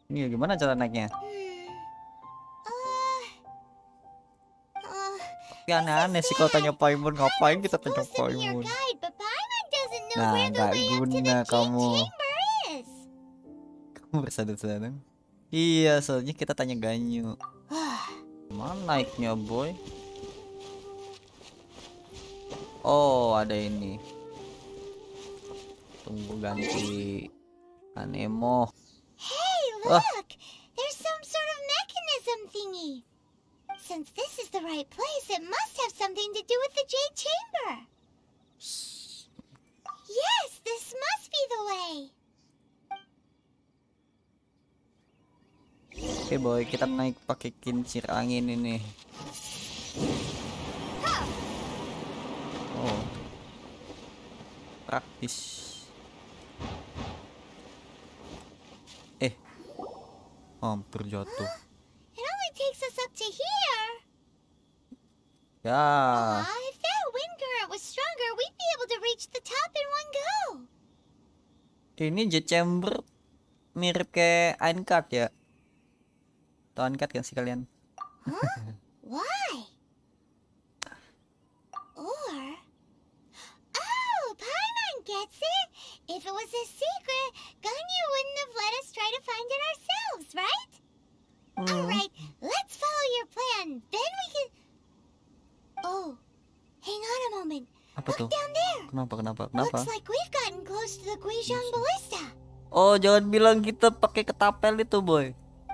Ini gimana cara naiknya? Tapi aneh-aneh sih kalau tanya Paimon, ngapain kita tanya Paimon? Nah, nggak guna kamu. Kamu bersadar-sadar. Iya, soalnya kita tanya Ganyu. Mana naiknya, boy? Oh, ada ini. Tunggu ganti Anemo. Hey, look! There's some sort of mechanism thingy. Since this is the right place, it must have something to do with the Jade Chamber. Yes, this must be the way. Oke, boy, kita naik pakai kincir angin ini. Oh, praktis. Hampir jatuh. It only takes us up to here. Ya. If that wind current was stronger, we'd be able to reach the top in one go. Ini Jade Chamber mirip kayak Aincrad ya. Tahu Aincrad kan sih kalian? Why? Or... Oh, Paimon gets it. If it was a secret, Ganyu wouldn't have let us try to find it ourselves, right? Alright, let's follow your plan. Then we can... Oh, hang on a moment. Apa tuh? Look down there. Kenapa? Looks like we've gotten close to the Guizhong Ballista. Oh, jangan bilang kita pakai ketapel itu, boy.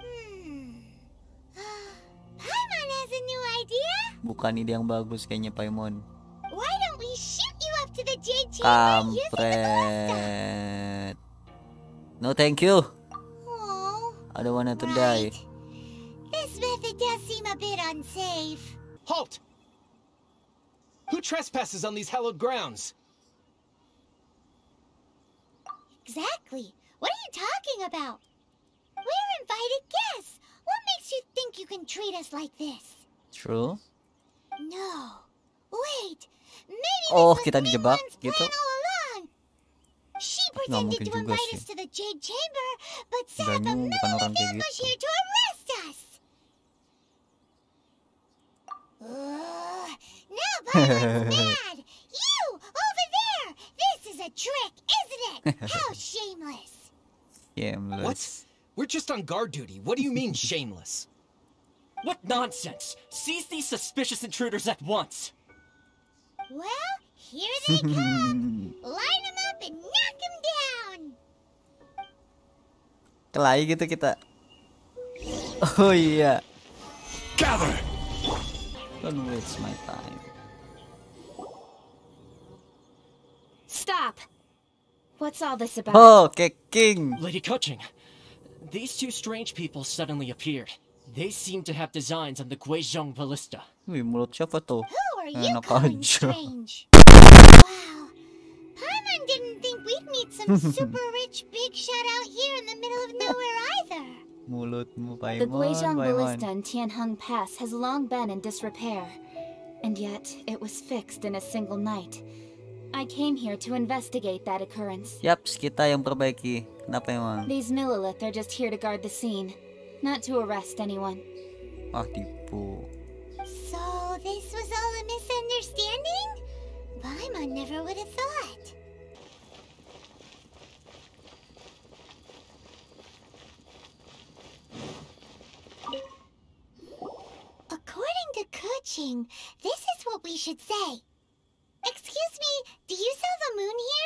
Paimon has a new idea. Bukan ide yang bagus kayaknya, Paimon. Why don't we shoot you up to the Jade Chamber using the ballista? Kampret. No, thank you. Oh, I don't wanna to die. this method does seem a bit unsafe. Halt! Who trespasses on these hallowed grounds? Exactly. What are you talking about? We're invited guests. What makes you think you can treat us like this? True. No. Wait. Maybe Oh, this was kita dijebak Mingwen's gitu. plan all along. She pretended mungkin to juga invite sih. us to the Jade Chamber, but set up a Ganyu bukan melon orang kayak ambush gitu. here to arrest us. Now Paimon's mad. You over there. This is a trick, isn't it? How shameless. Shameless. What? We're just on guard duty. What do you mean, shameless? What nonsense! Seize these suspicious intruders at once! Well, here they come. Line them up and knock them down. Kelahi gitu kita. Oh iya. Gather! Don't waste my time. Stop! What's all this about? Oh, King. Lady Kuching, these two strange people suddenly appeared. They seem to have designs on the Guizhong Ballista. Wih, mulut siapa tuh? Who are you Enak calling aja. strange? Wow. Paimon didn't think we'd meet some super rich big shot out here in the middle of nowhere either. Mulutmu, The Paimon. Guizhong Ballista Paimon. in Tianheng Pass has long been in disrepair, and yet it was fixed in a single night. I came here to investigate that occurrence. Yaps, kita yang perbaiki. Kenapa emang? These Millilith are just here to guard the scene, not to arrest anyone. Ah, tipu. So this was all a misunderstanding? Paimon never would have thought. According to Kuching, this is what we should say. Excuse me, do you sell the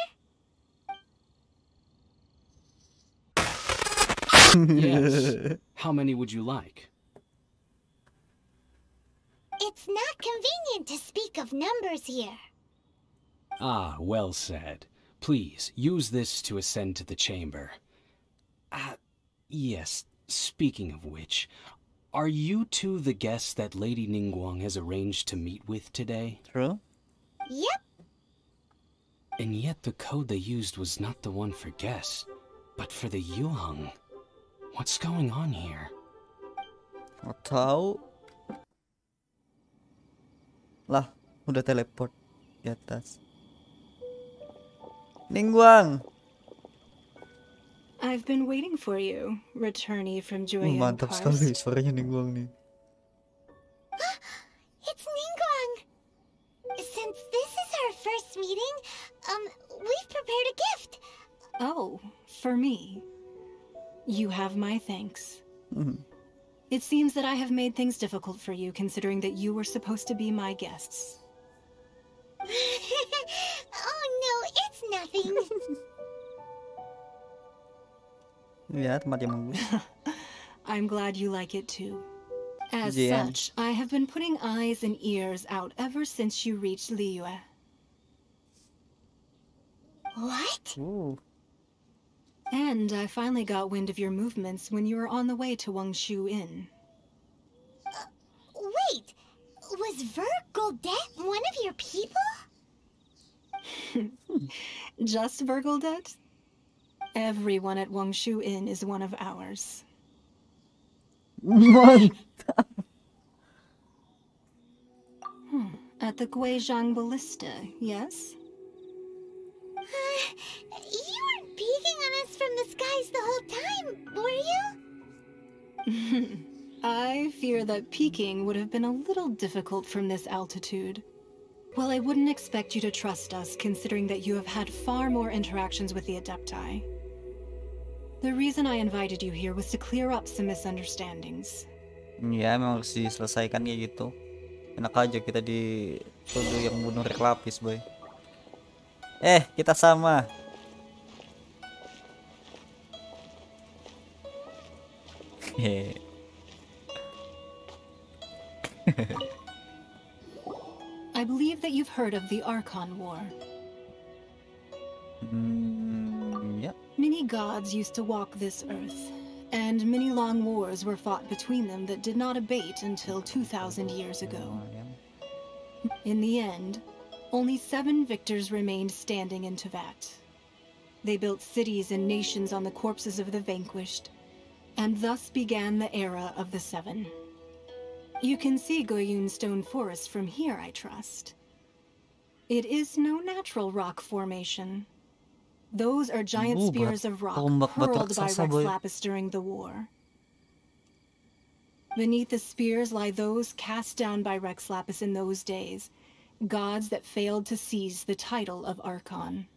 moon here? Yes. How many would you like? It's not convenient to speak of numbers here. Ah, well said. Please, use this to ascend to the chamber. Yes, speaking of which, are you two the guests that Lady Ningguang has arranged to meet with today? True. Yep. And yet the code they used was not the one for guests, but for the Yuheng. What's going on here? Nggak tahu. Lah, udah teleport di atas. Ningguang. I've been waiting for you, returnee from Joyang Mantap sekali Karst. suaranya Ningguang nih. It's Ningguang. Since this is our first meeting, we've prepared a gift. Oh, for me. You have my thanks. Hmm. It seems that I have made things difficult for you, considering that you were supposed to be my guests. Oh no, it's nothing. Ya, tempat yang bagus. I'm glad you like it too. As Yeah. such, I have been putting eyes and ears out ever since you reached Liyue. What? Ooh. And I finally got wind of your movements when you were on the way to Wangshu Inn. Wait, was Ver Goldet one of your people? Just Virgoldet? Everyone at Wangshu Inn is one of ours. Mantap. At the Guizhang Ballista, yes? You weren't peeking on us from the skies the whole time, were you? I fear that peeking would have been a little difficult from this altitude. Well, I wouldn't expect you to trust us, considering that you have had far more interactions with the Adepti. The reason I invited you here was to clear up some misunderstandings. Ya, memang harus diselesaikan kayak gitu. Enak aja kita dituduh yang bunuh Rek Lapis, boy. Kita sama. Hehe. I believe that you've heard of the Archon War. Ya. Many gods used to walk this earth, and many long wars were fought between them that did not abate until 2,000 years ago. Lumayan. In the end, only 7 victors remained standing in Teyvat. They built cities and nations on the corpses of the vanquished, and thus began the era of the 7. You can see Goyun Stone Forest from here, I trust. It is no natural rock formation. Those are giant Oh, spears of rock tombak batu hurled by raksasa, Rex boy. Lapis during the war. Beneath the spears lie those cast down by Rex Lapis in those days, gods that failed to seize the title of Archon.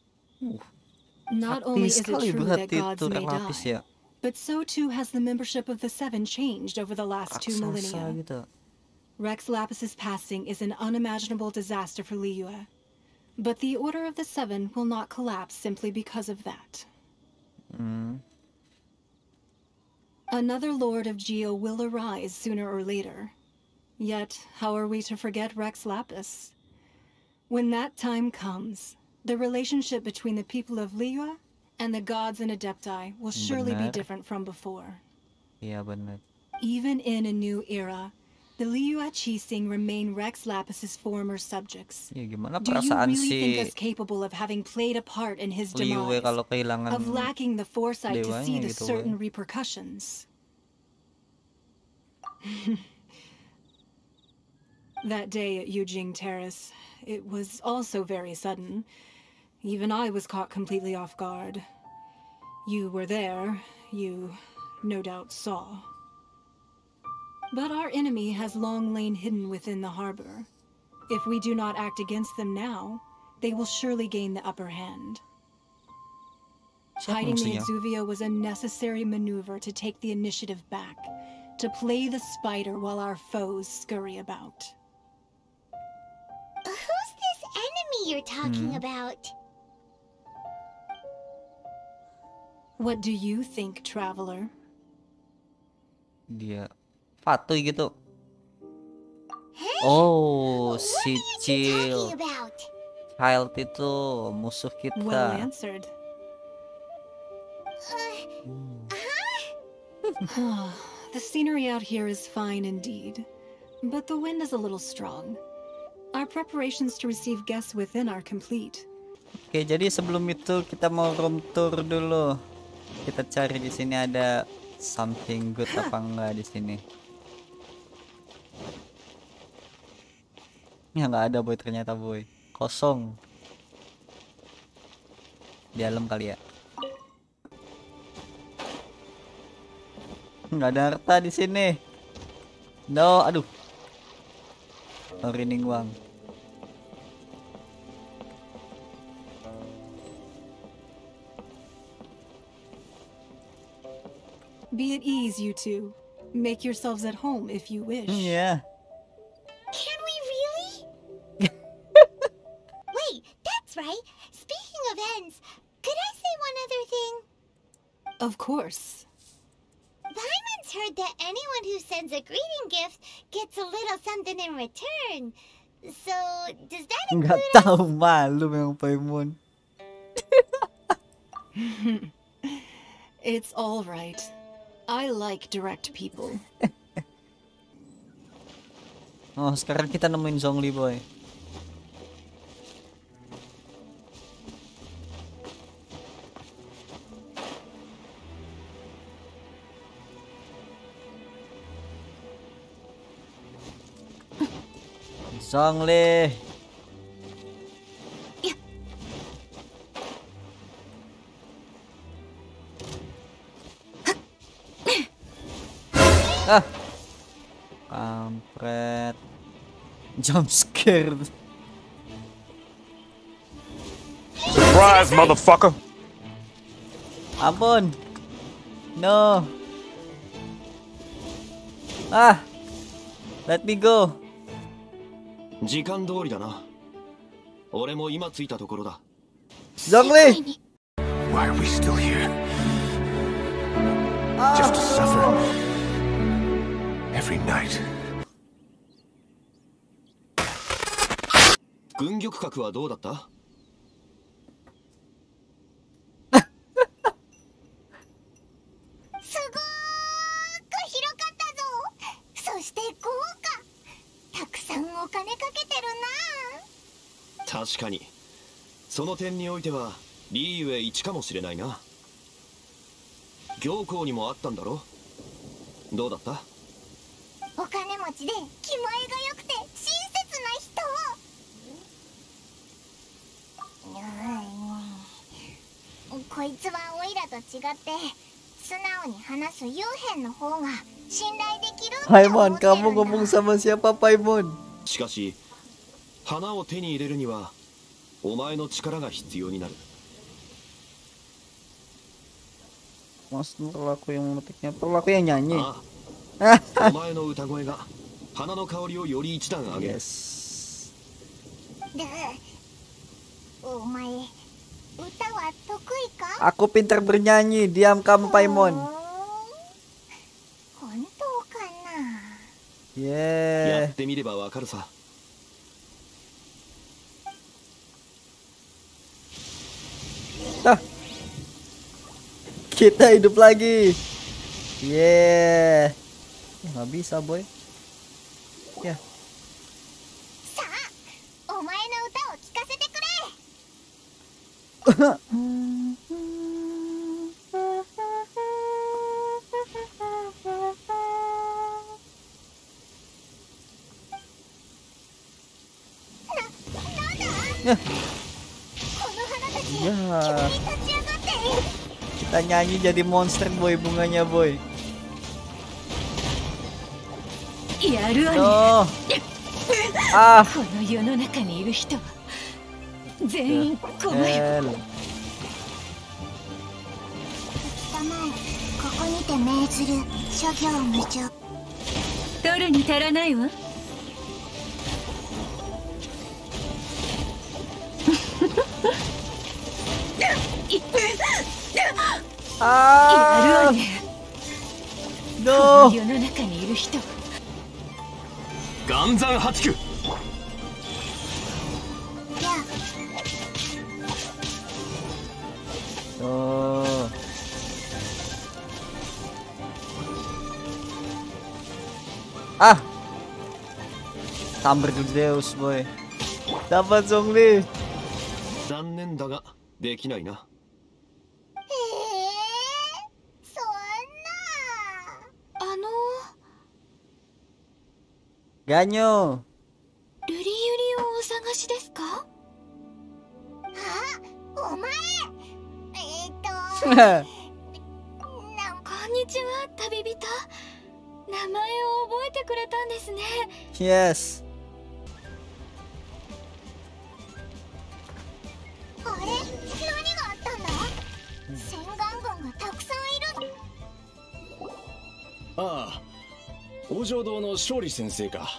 Not only Sakti is it sekali true that berarti gods itu may Rek Lapis die, ya. but so too has the membership of the 7 changed over the last 2 Raksasa millennia. gitu. Rex Lapis's passing is an unimaginable disaster for Liyue. But the Order of the 7 will not collapse simply because of that. Another Lord of Geo will arise sooner or later. Yet, how are we to forget Rex Lapis? When that time comes, the relationship between the people of Liyue and the gods and Adepti will surely be Benar. different from before. Iya benar. Even in a new era, the Liyue Qixing remain Rex Lapis's former subjects. Ya gimana Do you perasaan really think si us capable of having played a part in his Liyue demise? kalau kehilangan Of lacking the foresight to see dewanya the gitu, certain boy. repercussions? That day at Yujing Terrace, it was also very sudden. Even I was caught completely off guard. You were there, you no doubt saw. But our enemy has long lain hidden within the harbor. If we do not act against them now, they will surely gain the upper hand. Siapa Hiding the musuhnya? Exuvia was a necessary maneuver to take the initiative back, to play the spider while our foes scurry about. Who's this enemy you're talking about? What do you think, traveler? Dia patuh gitu. Huh? Oh, What si are you two Chill. talking about? Child itu musuh Well kita. answered. Huh? The scenery out here is fine indeed, but the wind is a little strong. Our preparations to receive guests within are complete. Oke, jadi sebelum itu kita mau room tour dulu. Kita cari di sini ada something good apa enggak di sini. Ya nggak ada boy, ternyata boy. Kosong. Di dalam kali ya. Nggak ada harta di sini. No, aduh. Orining Wang. Be at ease, you two. Make yourselves at home if you wish. Iya. Can we really? Wait, that's right. Speaking of ends, could I say one other thing? Of course. Paimon's heard that anyone who sends a greeting gift gets a little something in return. So, does that Nggak include tahu, malu memang Paimon. It's all right. I like direct people. Oh, sekarang kita nemuin Zhongli, boy. Zhongli. Ah, kampret. Jump scared. Surprise, motherfucker! Ampun. No. Ah. Let me go. 時間通りだな。俺も今着いたところだ。 Zhongli. Why are we still here? Just to suffer every night. 軍玉閣はどうだった？ すごーく広かったぞ。そして豪華。たくさんお金かけてるな。 確かに。その点においてはリーウェイ1かもしれないな。行幸にもあったんだろ？どうだった？ お金持ちで気前が良くて親切な人。こいつはオイラと違って素直に話す幽変の方が信頼できるって思 Paimon, ってる kamu んだ。 ngomong sama siapa, Paimon? しかし花を手に入れるにはお前の力が必要になる。 Mas, perlu aku yang memetiknya, perlu aku yang nyanyi. ああお前の歌声が花の香りをより一段上げる。 Yes. でお前歌は得意か？ Aku pintar bernyanyi. Diam kamu, Paimon. 本当かな。 Yeah. やってみればわかるさ。 Ah. Kita hidup lagi. Yeah. Nggak bisa, boy. Ya. さあ、お前の歌を聴かせてくれ。 Ya. この花たち、 Ya. 急に立ち上がって。 Kita nyanyi jadi monster, boy, bunganya, boy. やるわね。 No. Ah. この世の中にいる人は全員この世。 Hell. 2日前、ここにて命ずる諸行無常。 取るに足らないわ。やるわ Ah. ね。こ No. の世の中にいる人は岩山八九。 じゃあ、 Oh. Ah. Samber Zeus, boy. Dapat Zhongli. 残念だができないな。 そんな。 Ganyo. ルリユリをお探しですか？ あ、お前。 感んにちは、旅人。名前を覚えてくれたんですね。 Yes. あれ、何があったんだ？洗顔軍がたくさんいる。 ああ、王城堂の勝利先生か。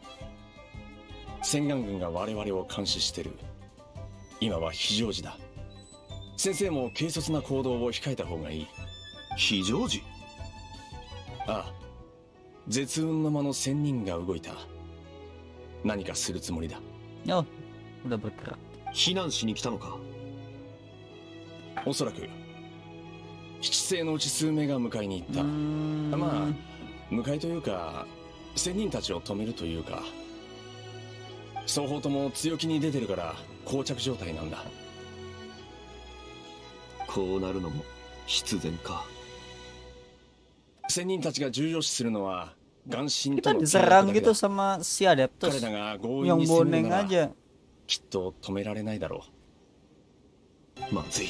洗顔軍が我々を監視してる。今は非常時だ。先生も軽率な行動を控えた方がいい。非常時？ああ、絶運の間の仙人が動いた。何かするつもりだ。 Oh, udah bergerak. 避難しに来たのか？おそらく7星のうち数名が迎えに行った。まあ迎えというか仙人たちを止めるというか、双方とも強気に出てるから膠着状態なんだ。こうなるのも必然か。仙人たちが重要視するのは眼神と Kita の diserang gitu sama si Adeptus 彼らが強引 yang に攻める boneng なら aja. きっと止められないだろう。まずい。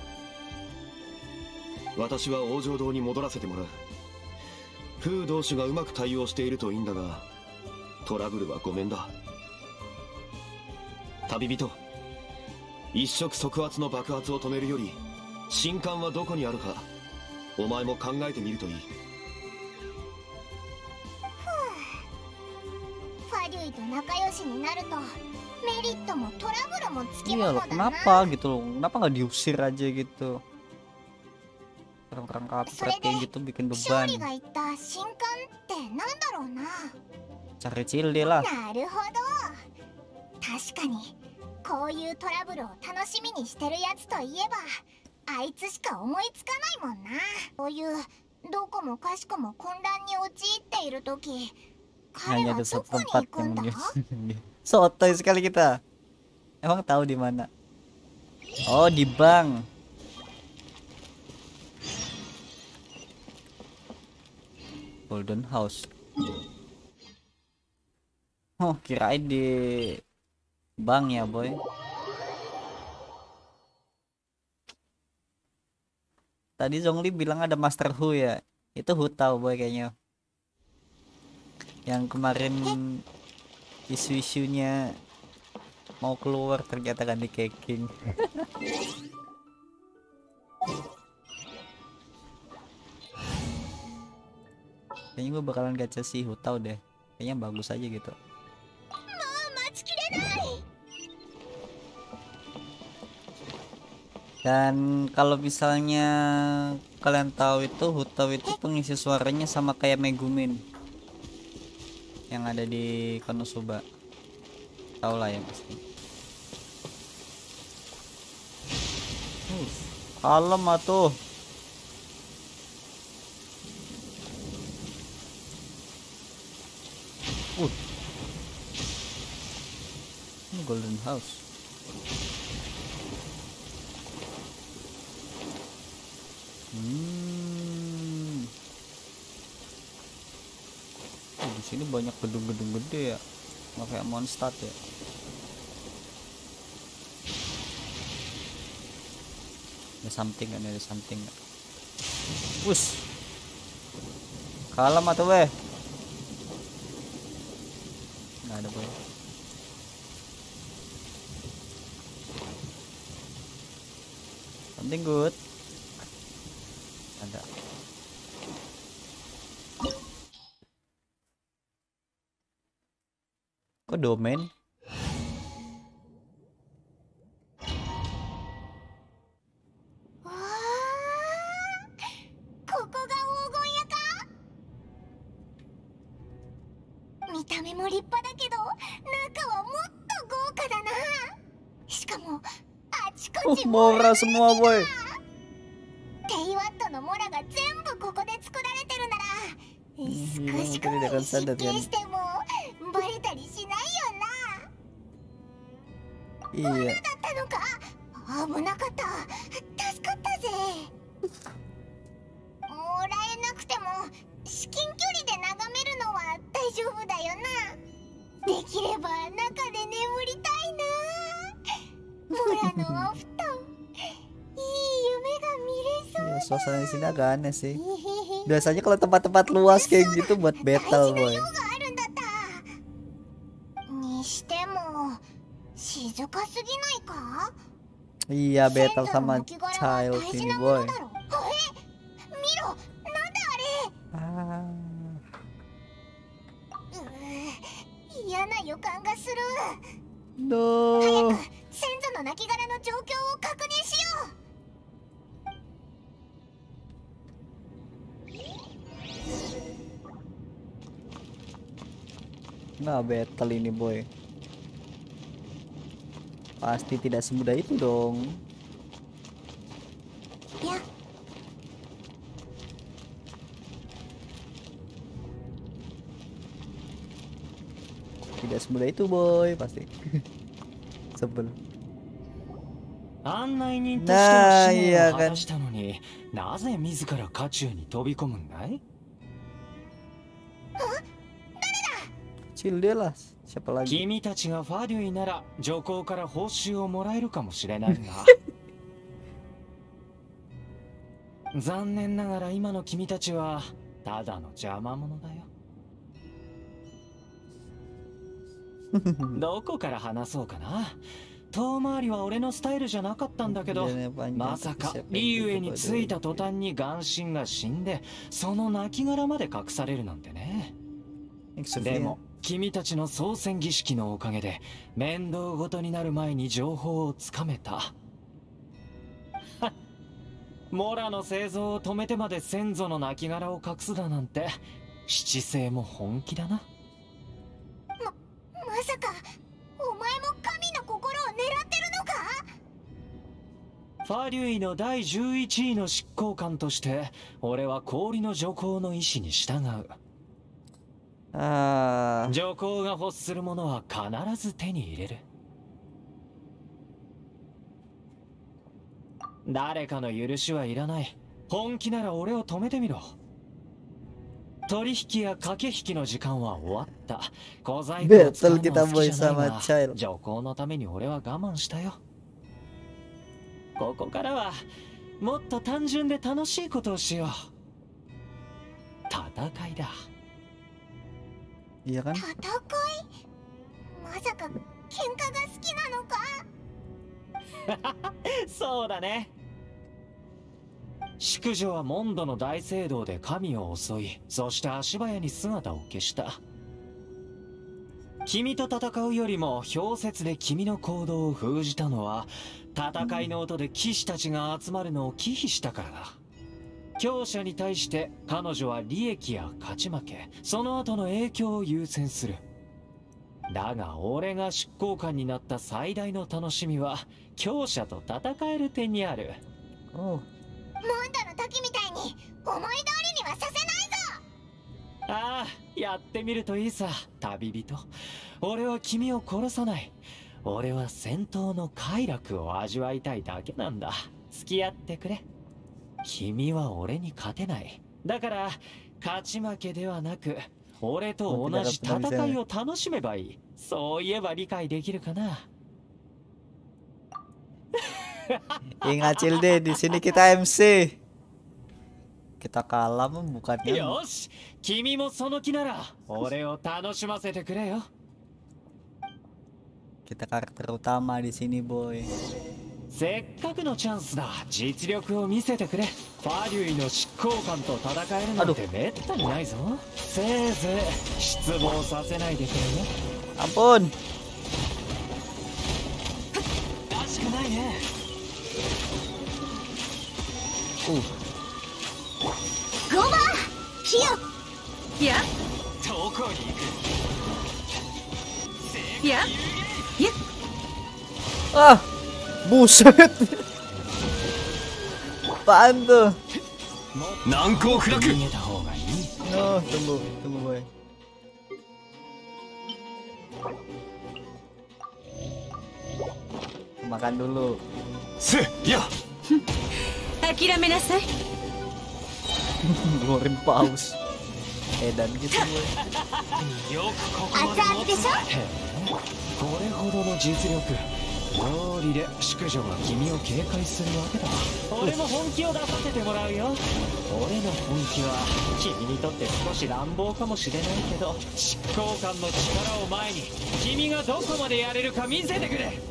私は王城堂に戻らせてもらう。風同種がうまく対応しているといいんだが、トラブルはごめんだ。旅人、一触即発の爆発を止めるより神官はどこにあるか、お前も考えてみるといい。 ファリュイと仲良しになるとメリットもトラブルもつき Iya も loh, のだな。 kenapa gitu loh? Kenapa nggak diusir aja gitu? Orang-orang kampret kayak gitu bikin 勝 beban. 利が言った神官ってなんだろうな。 Cari cilde lah. なるほど。確かにこういうトラブルを楽しみにしてるやつといえばあいつしか思いつかないもんな。こういうどこもかしこも混乱に陥っているとき、彼 Hanya は ada ど satu こに tempat 行くん yang だ？ dia. Sotoy sekali kita. Emang tahu di mana? Oh, di bank. Golden House. Oh, kirain di bank ya, boy. Tadi Zhongli bilang ada Master Hu ya. Itu Hu tahu, boy, kayaknya. Yang kemarin isu-isunya mau keluar ternyata kan di caking. Kayaknya gue bakalan gacha si Hutau deh. Kayaknya bagus aja gitu. Dan kalau misalnya kalian tahu itu Hutau itu pengisi suaranya sama kayak Megumin yang ada di Konosuba. Tahu lah ya pasti. Kalem atuh. Ini Golden House. Di sini banyak gedung-gedung gede ya, nggak kayak Mondstadt ya. Ada something kan, ada something. Wush, kalem atau weh? Nggak ada boy. Something good. Ada. Kok domain? Mora semua boy. テイワットのモラが全部ここで作られてるなら少しくらい失敬してもバレたりしないよな。罠だったのか。危なかった。助かったぜ。もらえなくても至近距離で眺めるのは大丈夫だよな。できれば中で眠りたいな。モラのお布団、いい夢が見れそうだ。 Suasana di sini agak aneh sih. Biasanya kalau tempat-tempat luas kayak gitu buat battle, boy. にしても静かすぎないか？ Iya, battle sama child ini, boy. 見ろ、なんだあれ。 Ah. 嫌な予感がする。 No. 早く先祖の亡骸の状況を確認しよう。 Nah, battle ini, boy. Pasti tidak semudah itu dong. Ya. Tidak semudah itu, boy, pasti. Sebel. 案内人としての使命を果たしたのに、なぜ自ら渦中に飛び込むんだい？ Chill dia lah. Siapa lagi? 君たちがファデュイなら女皇から報酬をもらえるかもしれないが残念ながら今の君たちはただの邪魔者だよどこから話そうかな。遠回りは俺のスタイルじゃなかったんだけど、まさかリーウェイに着いた途端にガンシンが死んでその亡骸まで隠されるなんてね。でも君たちの操船儀式のおかげで面倒ごとになる前に情報をつかめた。モラの製造を止めてまで先祖の亡骸を隠すだなんて七星も本気だな。 まさかお前も神の心を狙ってるのか？ ファリュイの第11位の執行官として俺は氷の女皇の意志に従う。女皇が欲するものは必ず手に入れる。誰かの許しはいらない。本気なら俺を止めてみろ。取引や駆け引きの時間は終わった。小細工を使うのは好きじゃないが、女皇のために俺は我慢したよ。ここからはもっと単純で楽しいことをしよう。戦いだ。 Iya kan? 戦い？まさか喧嘩が好きなのか？ そうだね。淑女はモンドの大聖堂で神を襲い、そして足早に姿を消した。君と戦うよりも氷雪で君の行動を封じたのは、戦いの音で騎士たちが集まるのを忌避したからだ。強者に対して彼女は利益や勝ち負け、その後の影響を優先する。だが俺が執行官になった最大の楽しみは強者と戦える点にある。 モンドの時みたいに思い通りにはさせないぞ。 ああ、やってみるといいさ、旅人。俺は君を殺さない。俺は戦闘の快楽を味わいたいだけなんだ。付き合ってくれ。君は俺に勝てない。だから勝ち負けではなく、俺と同じ戦いを楽しめばいい。そう言えば理解できるかな。 Ingat Cilde, di sini kita MC. Kita kalah bukannya. よし、君もその気なら俺を楽しませてくれよ。 Kita karakter utama di sini, boy. せっかくのチャンスだ。実力を見せてくれ。ファリュイの執行官と戦えるなんてめったにないぞ。せいぜい失望させないでくれよ。 Ampun. らしくないね。 ゴマ、キヨ。 いや。 どこに行く？ いや。いや。 Ah, buset. Apaan tuh? Nangko Furaku. No, tunggu boy. Makan dulu. Ya. 諦めなさい。 Ngeluarin paus. Edan gitu boy. よくここまで持って。これほどの実力、 道理で淑女が君を警戒するわけだ。俺も本気を出させてもらうよ。俺の本気は君にとって少し乱暴かもしれないけど、執行官の力を前に君がどこまでやれるか見せてくれ。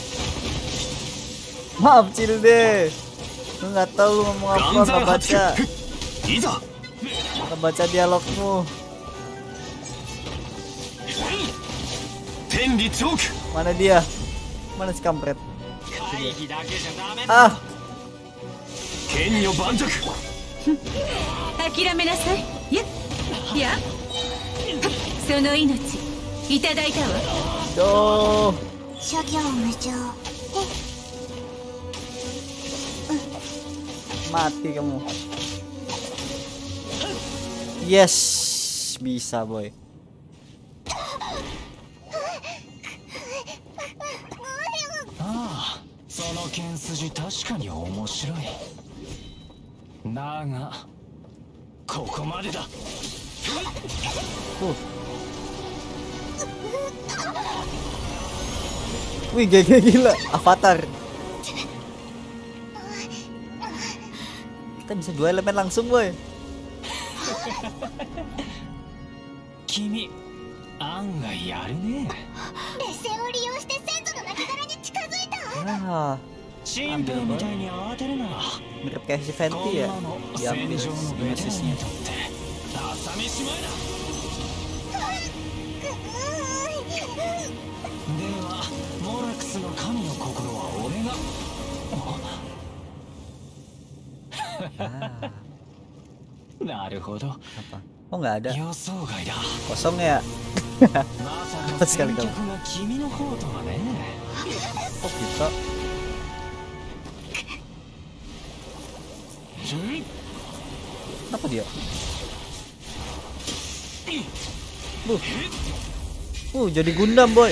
Maaf Cilde, lu nggak tahu lu ngomong apa, nggak baca. Nggak baca dialogmu. Mana dia? Mana si kampret? Ah. 諦めなさい。いや、その命いただいたわ。 どう？ 諸行無常。 Mati kamu. Yes, bisa boy. Ah, その剣筋確かに面白い。だが、ここまでだ。 Wih, gila, Avatar. Kita bisa 2 elemen langsung, boy. 君、案外やるね。 劣勢を利用して先祖の亡骸に近づいた。 Ah, 新兵みたいに慌てるな。 mirip kayak si Fenty ya. Diambil mesisnya. 朝飯前だ。では、モラクスの神の心は俺が。 なるほど。 Oh nggak ada. 予想外だ。 Kosong ya. まさか戦局が君の方とはね。 Oh bisa. Kenapa dia? Jadi Gundam boy.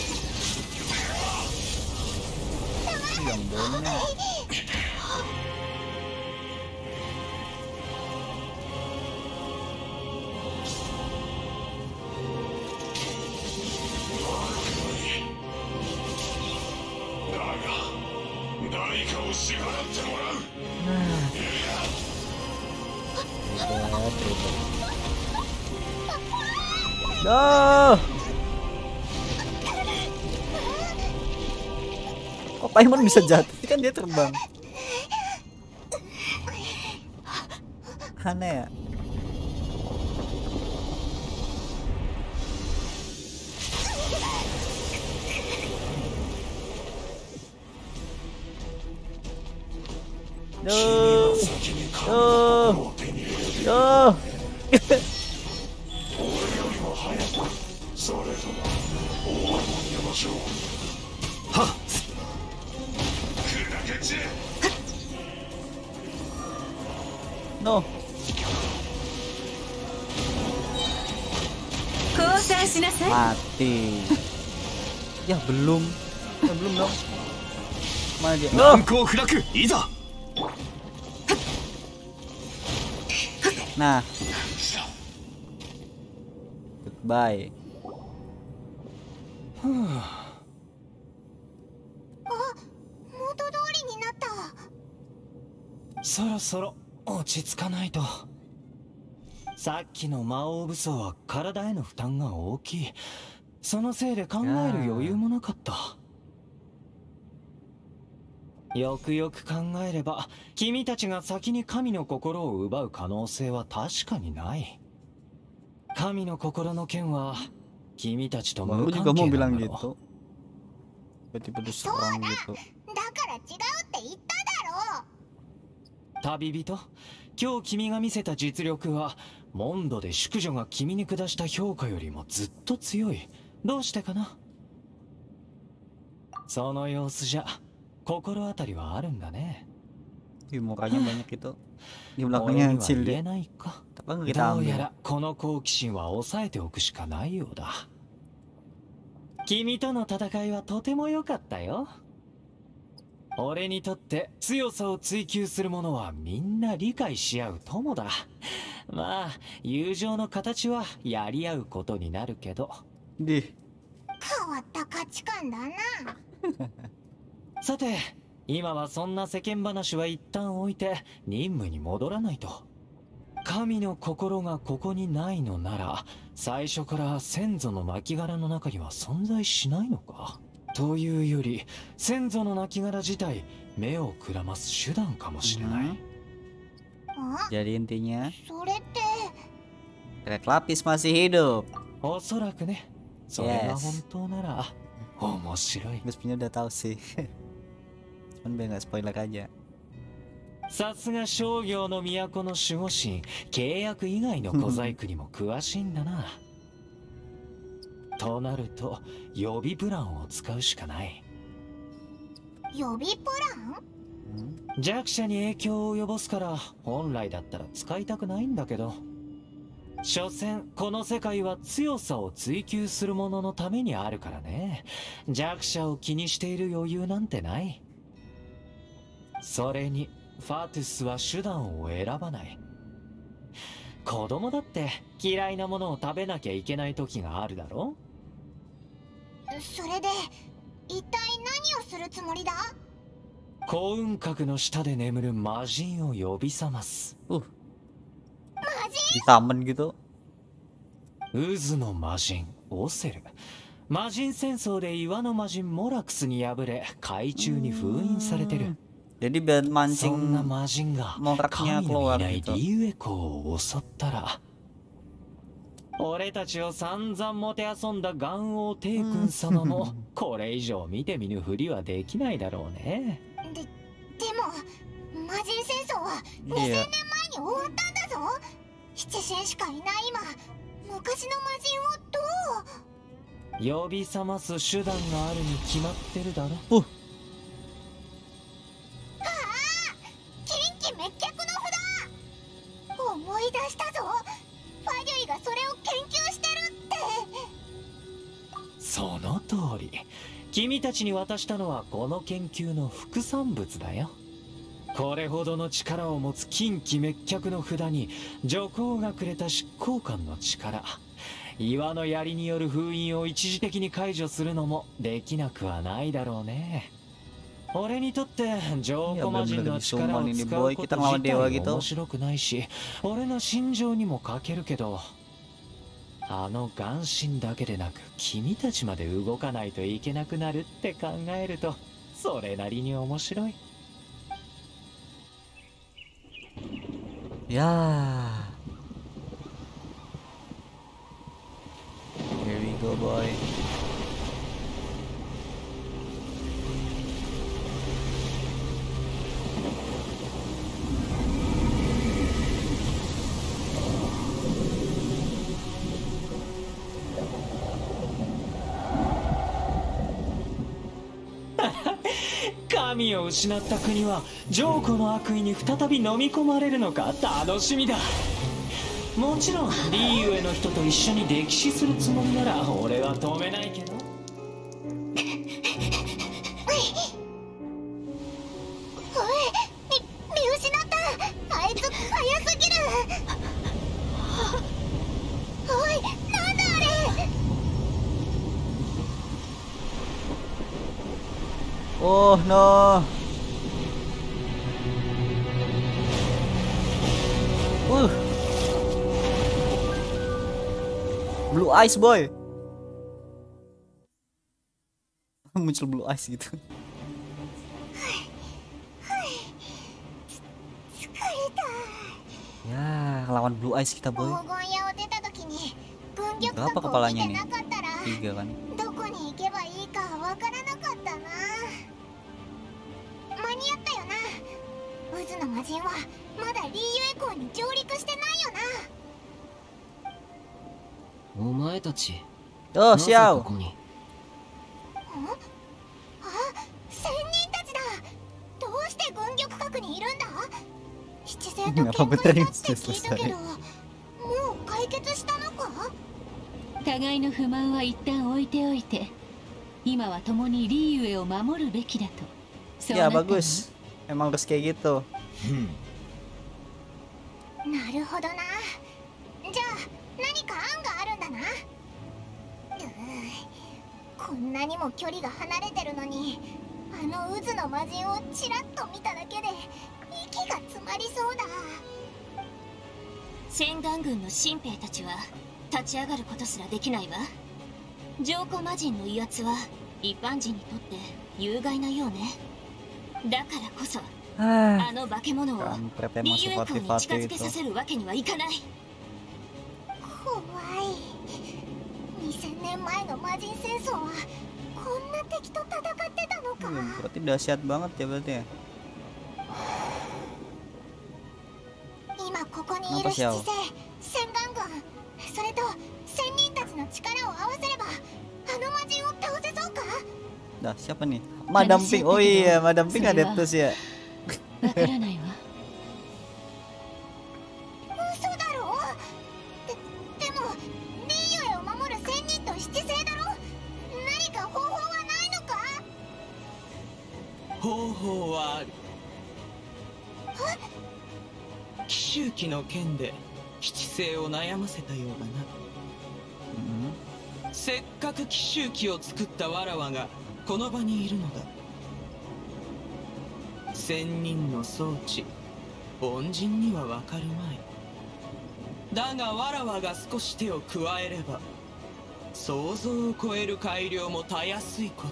Yang bonya. No. Kok Paimon bisa jatuh? Kan dia terbang. Aneh ya. No. No. No. No. Mati. Ya belum. Ya belum dong. Mana dia? No. Nah. Goodbye. そろそろ落ち着かないと。さっきの魔王武装は体への負担が大きい。そのせいで考える余裕もなかった。よくよく考えれば、君たちが先に神の心を奪う可能性は確かにない。神の心の剣は君たちと無関係なんだろう。 そうだ。だから違うって言っただろう。 旅人、今日君が見せた実力はモンドで淑女が君に下した評価よりもずっと強い。どうしてかな。その様子じゃ心当たりはあるんだね。 Mukanya banyak itu. Di belakangnya Cilde. どうやらこの好奇心は抑えておくしかないようだ。君との戦いはとても良かったよ。俺にとって強さを追求する者はみんな理解し合う友だ。まあ友情の形はやり合うことになるけど。 変わった価値観だな。 さて、今はそんな世間話は一旦置いて任務に戻らないと。神の心がここにないのなら、最初から先祖の亡骸の中には存在しないのか。というより、先祖の亡骸自体目をくらます手段かもしれない。 Jadi intinya それって Red Lapis masih hidup. おそらくね。それが本当なら面白い。 Gue sebenarnya udah tahu sih. Cuman biar nggak spoiler aja. さすが商業の都の守護神、契約以外の小細工にも詳しいんだな。となると予備プランを使うしかない。 予備プラン？ 弱者に影響を及ぼすから本来だったら使いたくないんだけど、所詮この世界は強さを追求する者のためにあるからね。弱者を気にしている余裕なんてない。それにファトゥスは手段を選ばない。子供だって嫌いなものを食べなきゃいけない時があるだろ。 それで一体何をするつもりだ？ 幸運閣の下で眠る魔人を呼び覚ます。 魔人 ？Ditamen gitu。 渦の魔人オセル。魔人戦争で岩の魔人モラクスに敗れ海中に封印されてる。 Jadi biar そんな mancing 魔人が moraknya 神のい keluar ない gitu. リユエ港を襲ったら、俺たちを散々もてあそんだ元王帝君様もこれ以上見て見ぬふりはできないだろうね。 でも魔人戦争は2000年前に終わったんだぞ。7戦しかいない今、昔の魔人をどう？ 呼び覚ます手段があるに決まってるだろ。 近畿滅却の札！思い出したぞ。ファデュイがそれを研究してるって。 その通り。君たちに渡したのはこの研究の副産物だよ。これほどの力を持つ近畿滅却の札に女皇がくれた執行官の力、岩の槍による封印を一時的に解除するのもできなくはないだろうね。俺にとって浄化魔人の力を使うこと自体面白くないし、俺の心情にも欠けるけど、あの眼神だけでなく君たちまで動かないといけなくなるって考えるとそれなりに面白い。 Ya. Here we go, boy. 「神を失った国は浄化の悪意に再び飲み込まれるのか楽しみだ。もちろんリーユへの人と一緒に歴史するつもりなら俺は止めないけど。 見失った。あいつ早すぎる。おい、なんだあれ。 Oh no. Blue Eyes boy. Muncul Blue Eyes gitu. Ya, lawan Blue Eyes kita boy. Berapa kepalanya nih? 3 kan. どこに行けばいいかわからなかったな。間に合ったよな。渦の魔人はまだリーユエ港に上陸してないよな。 お前たち、 Oh, siao. ここに。 あ、仙人たちだ。どうして軍玉閣にいるんだ？七星と喧嘩したって聞いたけど、もう解決したのか？ 互いの不満は一旦置いておいて、今は共にリーユエを守るべきだと。そうな Ya ったの。 bagus. Emang harus kayak gitu. なるほどな。じゃあ何か案があるんだな。こんなにも距離が離れてるのにの渦の魔人をちらっと見ただけで息が詰まりそうだ。 洗顔軍の新兵たちは立ち上がることすらできないわ。浄化魔人の威圧は一般人にとって有害なようね。だからこそあの化け物をリユエ港に近づけさせるわけにはいかない。 怖い。2000年前の魔人戦争はこんな敵と戦ってたのか。 Berarti dahsyat banget ya berarti ya. 今ここにいる七星、洗顔軍、それと仙人たちの力を合わせればあの魔人を倒せそうか。 Dah, siapa nih? Madam Pink. Oh iya, Madam Pink ada terus ya. わからないわ。 嘘だろ。でもリユエを守る仙人と七星だろ。何か方法はないのか。 方法はある。奇襲記の剣で七星を悩ませたようだな。せっかく奇襲記を作ったわらわがこの場にいるのだ。仙人の装置、凡人にはわかるまい。だがわらわが少し手を加えれば想像を超える改良もたやすいこと。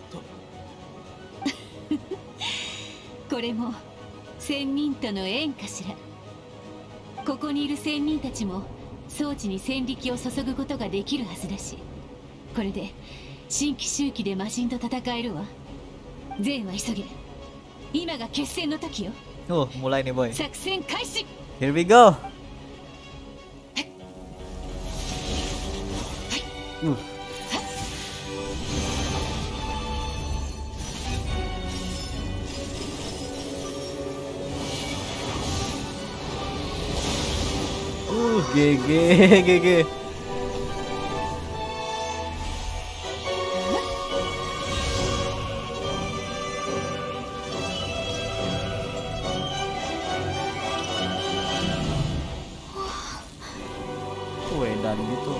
これも仙人との縁かしら。ここにいる仙人たちも装置に戦力を注ぐことができるはずだし、これで新奇襲記で魔人と戦えるわ。全は急げ。今が決戦の時よ。 Mulai nih boy. 作戦開始。 Here we go. GG. Edan gitu.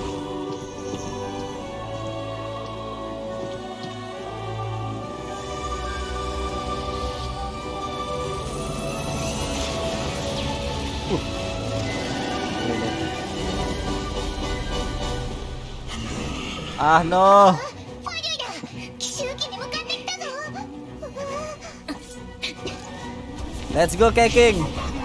Ah no. Let's go Keking.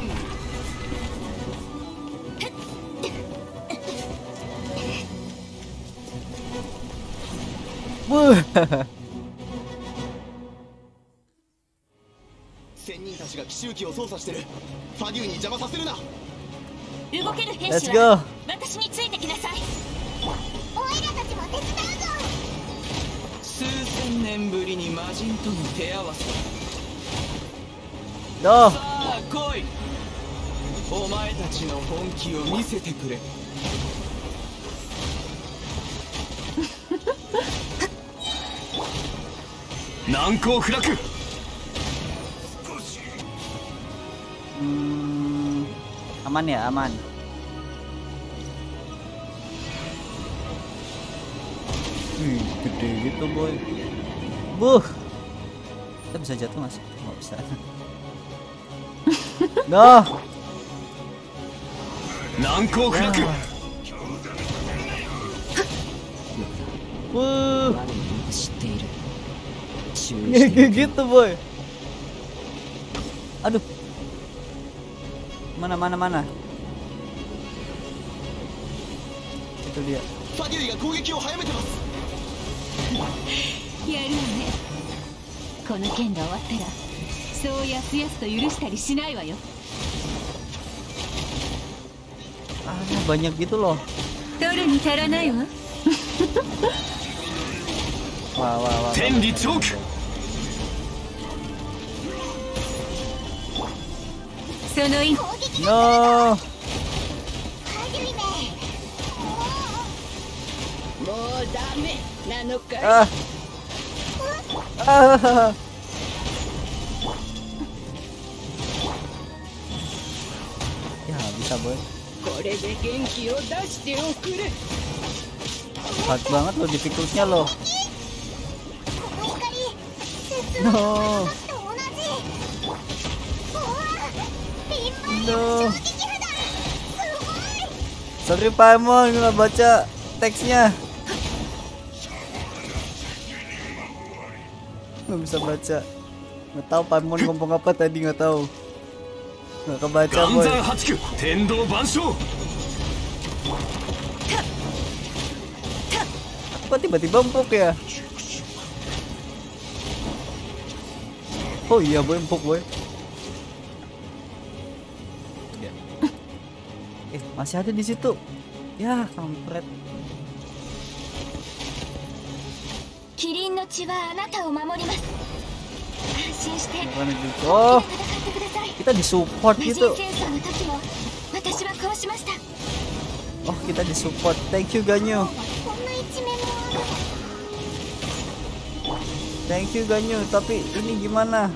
Wuh. 仙人たちが奇襲機を操作してる。ファデューに邪魔させるな。 動ける兵 Let's 士 go. は私についてきなさい。 オイラたちも手伝うぞ。 数千年ぶりに魔人との手合わせ。 どう。 さあ来い。お前たちの本気を見せてくれ。 難攻不落。 Aman ya, aman. Gede gitu boy. Kita bisa jatuh nggak sih? Nggak bisa. Dah. 難攻不落。 知っている。 gitu boy. Aduh. Mana. Itu dia. ファデューが攻撃を早めてます。 やるわね。この剣が終わったらそうやすやすと許したりしないわよ。 Banyak gitu loh. 取るに足らないわ。 Wah. 天理チョーク。 その意味。 No. もうダメなのかい。 Ya bisa boy. これで元気を出しておくれ。 Hard banget loh difficultnya loh. この光、切 No. No. Sorry Paimon, gue nggak baca teksnya. Nggak bisa baca. Nggak tahu Paimon ngomong apa tadi, nggak tahu. Nggak kebaca boy. Kok tiba-tiba empuk ya? Oh iya boy, empuk boy. Masih ada di situ. Ya, kampret. Oh, kita disupport gitu. Oh, kita disupport. Thank you Ganyu. Thank you Ganyu. Tapi ini gimana?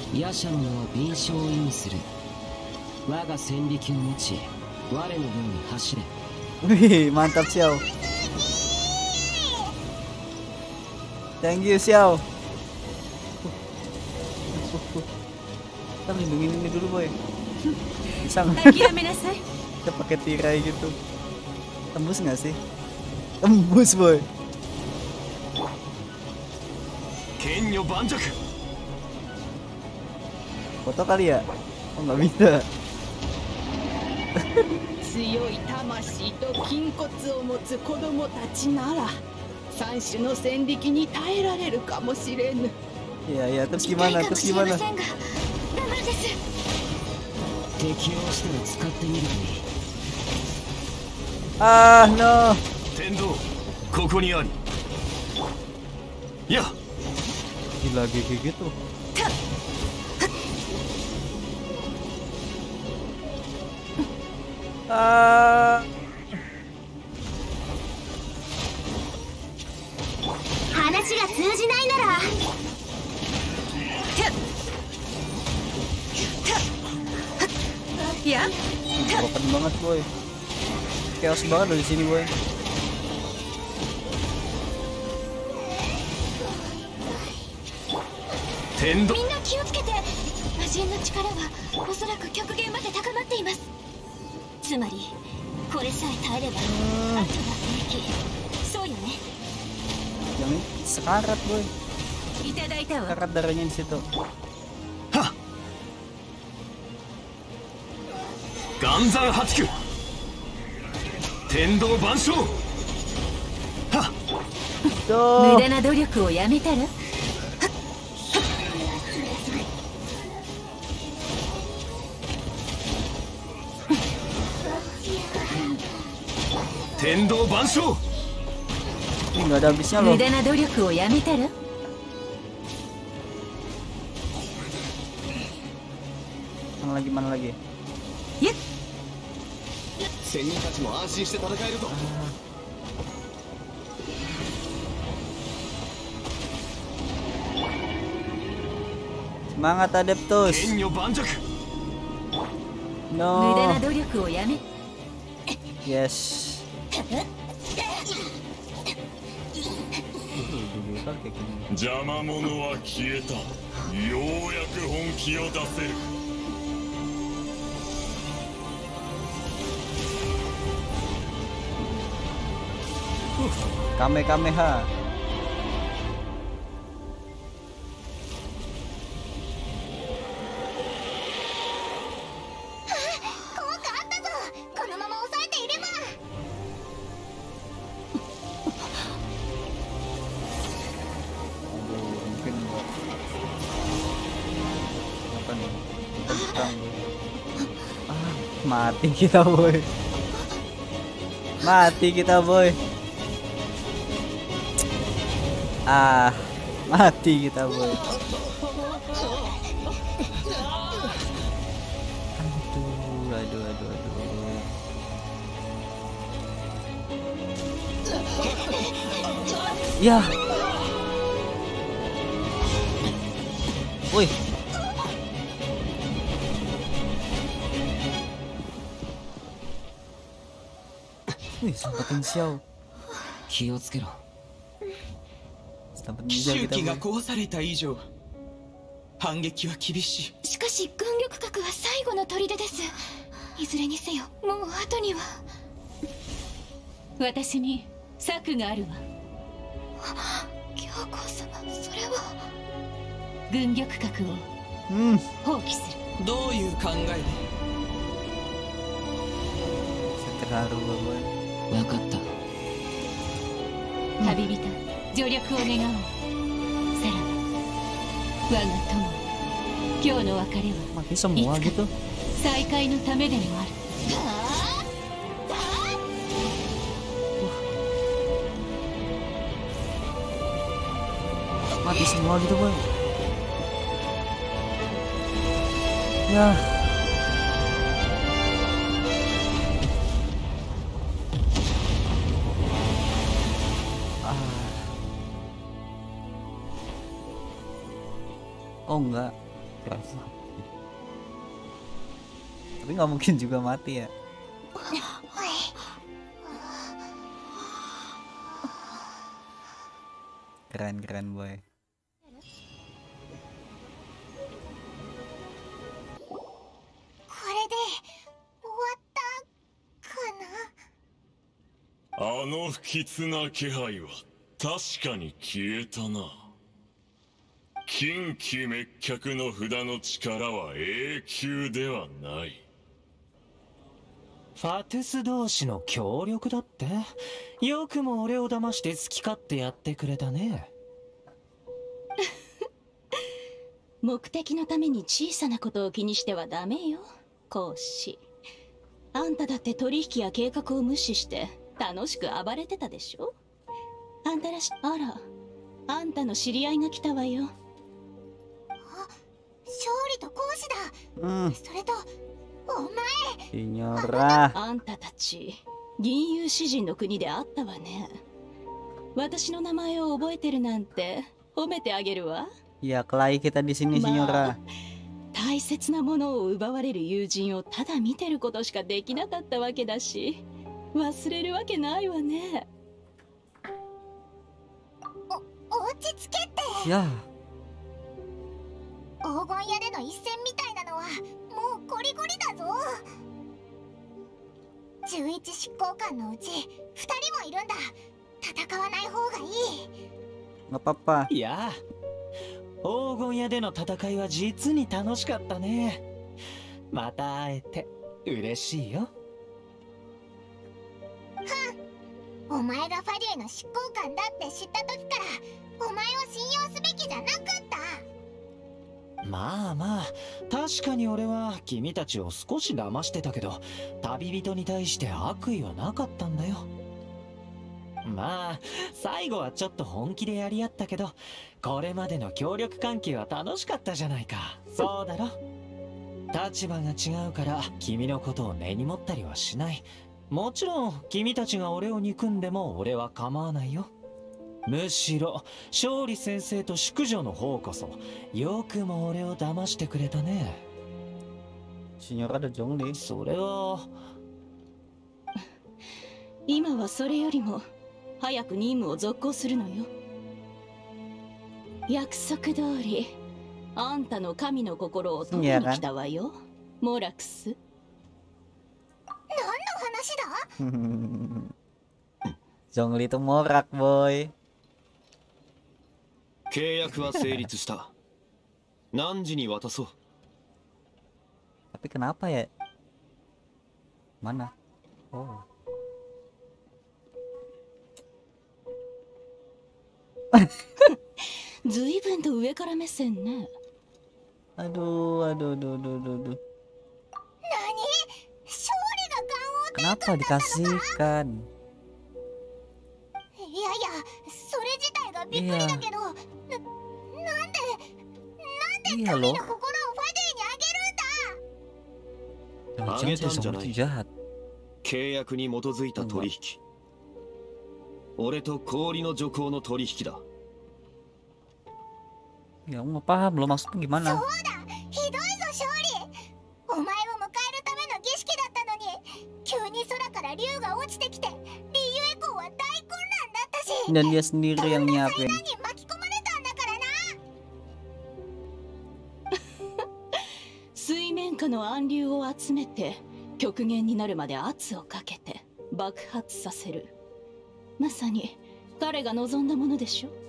Wih, mantap Xiao. Thank you Xiao. Kita lindungin ini dulu boy. Bisa nggak? Kita pakai tirai gitu. Tembus nggak sih? Tembus boy. Foto kali ya? Oh nggak bisa. 強い魂と筋骨を持つ子供たちなら三種の戦力に耐えられるかもしれぬ。 Ya, terus gimana? Terus gimana? Ah, no. Tendo, koko ni ari. Ya. Gila GG gitu. Ah. 話が通じないなら Ya. Broken banget boy. Chaos banget dari sini boy. Tendo. みんな気をつけて。魔人の力はおそらく極限まで高まっています。つまりこれさえ耐えればあとは平気。そうよね。 Yang ini sekarat boy. Sekarat darahnya di situ. Ganzan Hachiku. Tendo Banshou. Ha. 無駄な努力をやめたら。 Tendo Banshou. Ini nggak ada habisnya loh. 無駄な努力をやめたら。 Mana lagi? Yuk. 仙人たちも安心して戦えるぞ。 Semangat Adeptus. No. 無駄な努力をやめ。 Yes. Jama mono wa kieta. Youyaku honki o daseru. Kamehameha. Mati kita boy. Mati kita boy. Ah, mati kita boy. Aduh. Ya. Woi. Wih, sempatin Xiao. 気をつけろ。 周期が壊された以上反撃は厳しい。 しかし軍力核は最後の砦です。いずれにせよもう後には。 私に策があるわ。 教皇様、それは。 軍力核を放棄する。 どういう考えで？ 分かった。 旅人、助力を願おう。さらば我が友、今日の別れはいつか再会のためでもある。 Mati semua gitu boy. Ya. Oh enggak. Tapi nggak mungkin juga mati ya. Keren boy. Aの不吉な気配は確かに消えたな。近畿滅却の札の力は永久ではない。 ファトゥス同士の協力だって？よくも俺を騙して好き勝手やってくれたね。 目的のために小さなことを気にしてはダメよ、孔子。あんただって取引や計画を無視して楽しく暴れてたでしょ。あんたらし、あら、あんたの知り合いが来たわよ。 あ、勝利と孔子だ。それとお前。 シニョラ。 あんたたち銀融詩人の国で会ったわね。私の名前を覚えてるなんて褒めてあげるわ。 Ya, kelahi kita di sini, Signora. 大切なものを奪われる友人をただ見てることしかできなかったわけだし、忘れるわけないわね。 落ち着けって。 いや。 黄金屋での一戦みたいなのはもうゴリゴリだぞ。11執行官のうち2人もいるんだ。戦わない方がいい。 Nggak apa-apa. いや、黄金屋での戦いは実に楽しかったね。また会えて嬉しいよ。 お前がファデュエの執行官だって知った時からお前を信用すべきじゃなかった。 まあまあ、確かに俺は君たちを少し騙してたけど、旅人に対して悪意はなかったんだよ。まあ最後はちょっと本気でやり合ったけど、これまでの協力関係は楽しかったじゃないか。そうだろ。立場が違うから君のことを根に持ったりはしない。もちろん君たちが俺を憎んでも俺は構わないよ。むしろ勝利先生と淑女の方こそよくも俺を騙してくれたね。 Signora ada Zhongli。 それは今はそれよりも早く任務を続行するのよ。約束通りあんたの神の心を取りに来たわよ、モラクス。 何の話だ？Zhongli itu morak, boy。 契約は成立した。何時に渡そう。 Tapi kenapa ya? Mana? Oh。 ずいぶんと上から目線ね。 Aduh。Kenapa dikasihkan? いやいや、それ自体がびっくりだけど、なんで神の心をファデュエにあげるんだ。 あげたんじゃない。契約に基づいた取引。俺と氷の女皇の取引だ。 いや、もうpaham lo maksudnya gimana。 そうだ、ひどいぞ勝利。お前を迎えるための儀式だったのに、急に空から竜が落ちてきて、リユエコーは大混乱だったし。 Dan dia sendiri yang nyiapin。 かの暗流を集めて極限になるまで圧をかけて爆発させる。まさに彼が望んだものでしょ。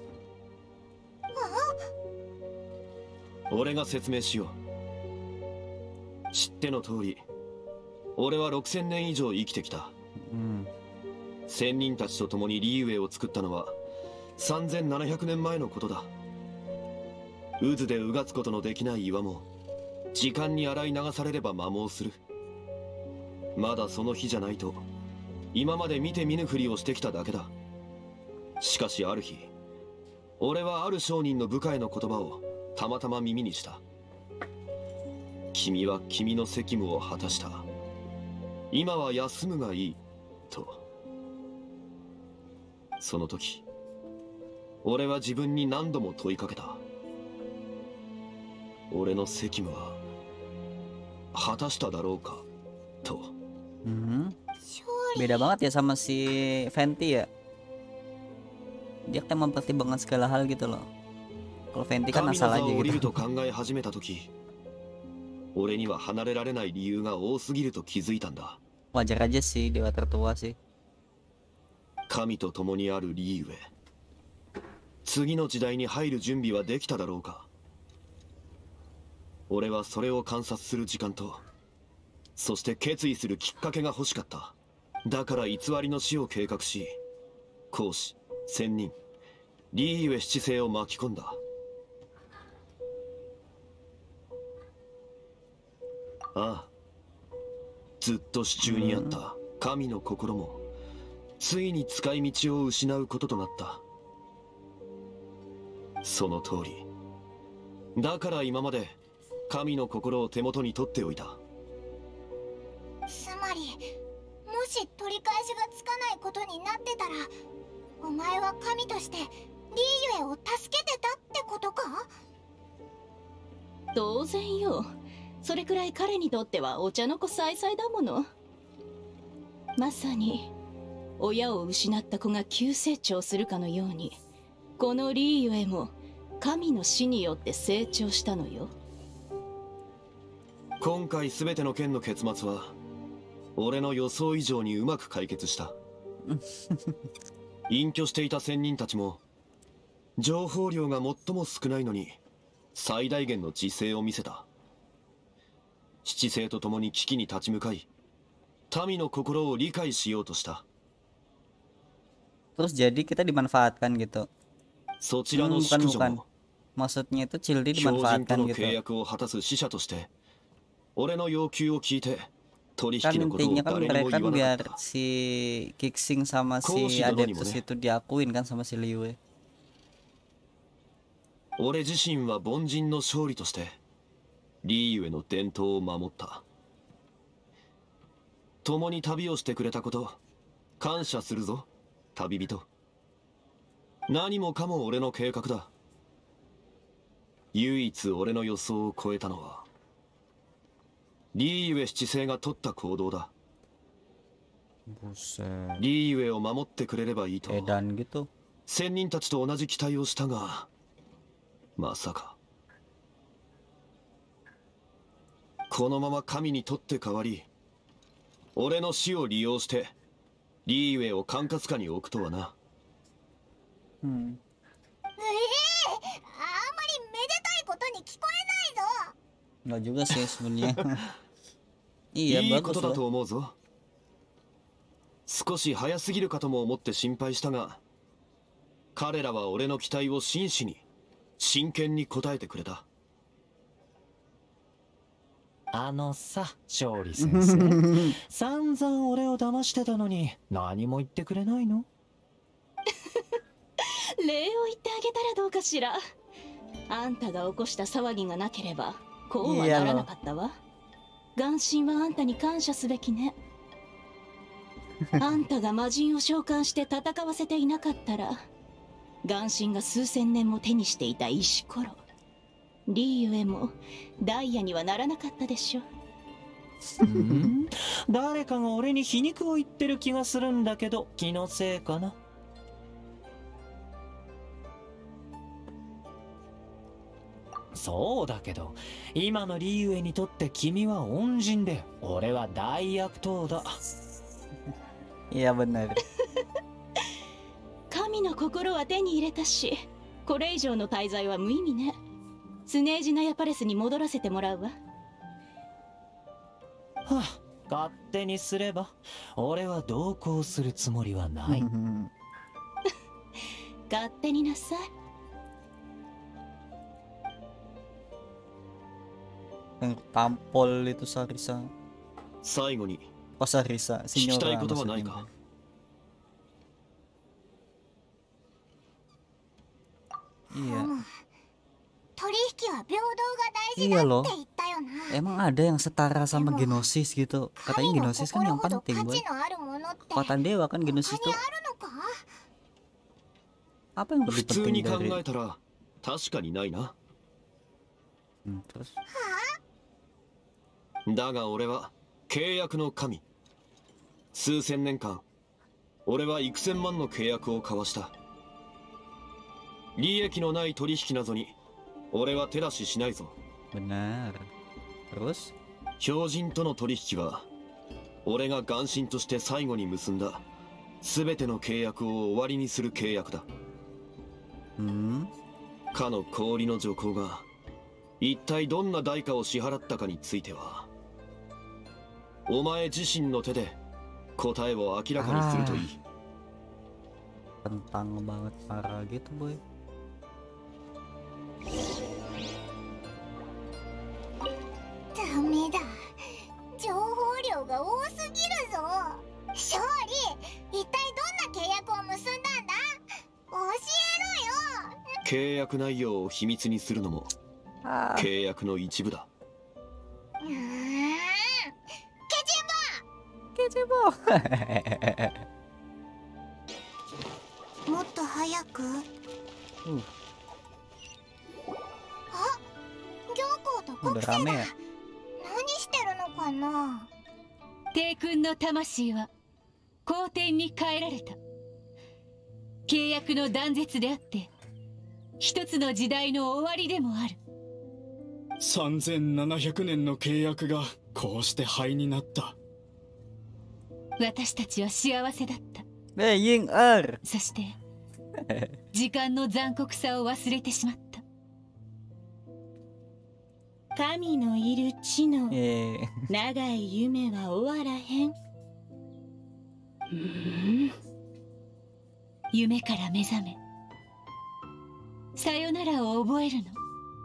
俺が説明しよう。知っての通り、俺は6000年以上生きてきた。仙人たちと共にリーウェイを作ったのは3700年前のことだ。渦でうがつことのできない岩も時間に洗い流されれば摩耗する。まだその日じゃないと今まで見て見ぬふりをしてきただけだ。しかしある日、俺はある商人の部下への言葉をたまたま耳にした。君は君の責務を果たした。今は休むがいいと。その時、俺は自分に何度も問いかけた。俺の責務は果たしただろうかと。 Beda banget ya sama si Venti ya. Dia kan mempertimbangkan segala hal gitu loh. Kalau Venti kan asal aja gitu. と考え始めた時、俺には離れられない理由が多すぎると気づいたんだ。 Wajar aja sih, dewa tertua sih. 神と共にあるリーウェイ。次の時代に入る準備はできただろうか。俺はそれを観察する時間と、そして決意するきっかけが欲しかった。だから偽りの死を計画し、孔子、仙人、リーウェ七世を巻き込んだ。ああ、ずっと手中にあった神の心もついに使い道を失うこととなった。その通り。だから今まで神の心を手元に取っておいた。 つまり、もし取り返しがつかないことになってたら、お前は神としてリーユエを助けてたってことか？ 当然よ。それくらい彼にとってはお茶の子さいさいだもの。まさに親を失った子が急成長するかのように、このリーユエも神の死によって成長したのよ。 今回全ての件の結末は俺の予想以上にうまく解決した。隠居していた仙人たちも情報量が最も少ないのに最大限の自制を見せた。七星と共に危機に立ち向かい、民の心を理解しようとした。 Terus jadi kita dimanfaatkan gitu. そちらの宿女も Maksudnya itu Childi 標準と dimanfaatkan の gitu. 契約を果たす使者として俺の要求を聞いて取 Kan 引のことを intinya kan 誰にも mereka 言わな biar かった。 si Kixing sama si Koushi Dono ni mo Adeptus ne. itu diakuin kan sama si Liyue. 俺自身は凡人の勝利としてリーユエの伝統を守った。共に旅をしてくれたこと感謝するぞ、旅人。何もかも俺の計画だ。唯一俺の予想を超えたのはリーユエ七世が取った行動だ。リーユエを守ってくれればいいと仙人たちと同じ期待をしたが、まさかこのまま神に取って代わり俺の死を利用してリーウェイを管轄下に置くとはな。 あんまりめでたいことに聞こえないぞ。 Enggak juga sih sebenarnya. い Iya いこと bagus だ loh. と思うぞ。少し早すぎるかとも思って心配したが、彼らは俺の期待を真摯に真剣に応えてくれた。 あのさ、勝利先生。散々俺を騙してたのに何も言ってくれないの？ 礼を言ってあげたらどうかしら。あんたが起こした騒ぎがなければこうはならなかったわ。眼神はあんたに感謝すべきね。あんたが魔人を召喚して戦わせていなかったら、眼神が数千年も手にしていた石ころ、リーユエもダイヤにはならなかったでしょ。 誰かが俺に皮肉を言ってる気がするんだけど、気のせいかな。 そうだけど、今のリーウェにとって君は恩人で、俺は大悪党だ。 Iya benar. 神の心は手に入れたし、これ以上の滞在は無意味ね。スネージナヤパレスに戻らせてもらうわ。 はあ、勝手にすれば。俺は同行するつもりはない。 勝手になさい。 Yang tampol itu Sarisa. 最後に Oh Sarisa, 聞きたい Signora ことはない maksudnya. か。 Iya. 取引は平等が大事 Iya だ loh. って言ったよな。 Emang ada yang setara sama genosis gitu. Katanya 神の genosis kan 心 yang ほど penting 価 boy. 値のあるものって他 Kekuatan dewa kan に genosis あ itu るのか？ apa yang 普 lebih 通 penting に考 dari えたら確かにないな。 terus だが俺は契約の神。数千年間俺は幾千万の契約を交わした。利益のない取引などに俺は手出ししないぞ。 benar. Terus 標人との取引は俺が元神として最後に結んだ全ての契約を終わりにする契約だ。かの氷の女皇が一体どんな代価を支払ったかについてはお前自身の手で答えを明らかにするといい。 kentang banget parah gitu boy. ダメだ。情報量が多すぎるぞ。勝利、一体どんな契約を結んだんだ？教えろよ。 契約内容を秘密にするのも契約の一部だ。 ケチンボもっと早く。あ、行幸と国 Udah 政 rame だ。 ya? 何してるのかな？ 帝君の魂は皇天に変えられた。契約の断絶であって一つの時代の終わりでもある。 3700年の契約がこうして灰になった。 私たちは幸せだった。そして時間の残酷さを忘れてしまった。 神のいる地の長い夢は終わらへん。 夢から目覚めさよならを覚えるの。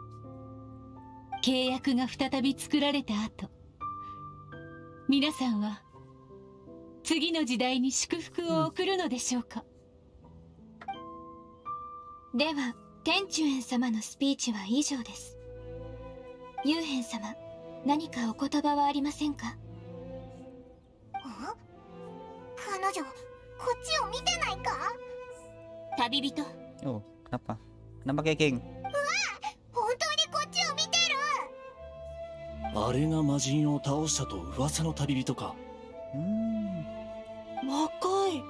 契約が再び作られた後、皆さんは次の時代に祝福を送るのでしょうか。 では、天中園様のスピーチは以上です。幽変様、何かお言葉はありませんか？彼女、こっちを見てないか？ 旅人。 Oh, kenapa? Kenapa kayak King? 本当にこっちを見てる。 あれが魔人を倒したと噂の旅人か。 若い。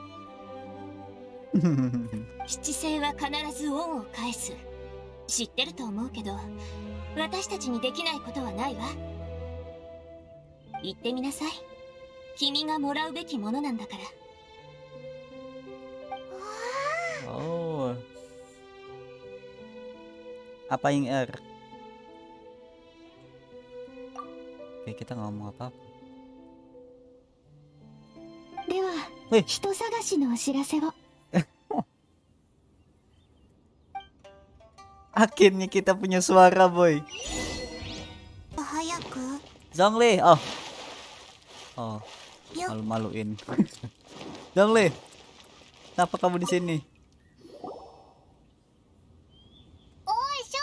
七星は必ず恩を返す。知ってると思うけど、私たちにできないことはないわ。言ってみなさい。君がもらうべきものなんだから。 Oh. Apa yang R? Oke, kita ngomong apa? では、人探しのお知らせを。 Akhirnya kita punya suara, boy. 早く。 Zhongli, oh. Oh, malu-maluin. Zhongli, kenapa kamu di sini? おい、勝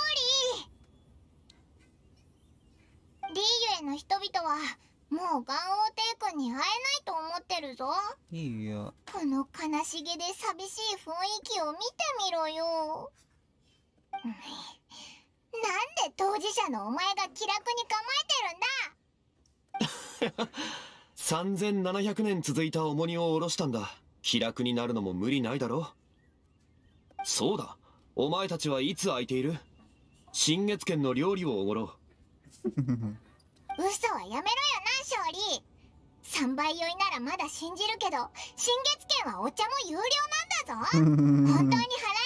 利。リーユへの人々はもうガン王帝君に会えないと思ってるぞ。 いいよ。 この悲しげで寂しい雰囲気を見てみろよ。なんで当事者のお前が気楽に構えてるんだ。 3700年続いた重荷を下ろしたんだ。気楽になるのも無理ないだろ。そうだ、お前たちはいつ空いている？ 新月軒の料理をおごろう。 嘘はやめろよな、勝利。3倍酔いならまだ信じるけど、新月券はお茶も有料なんだぞ。本当に払える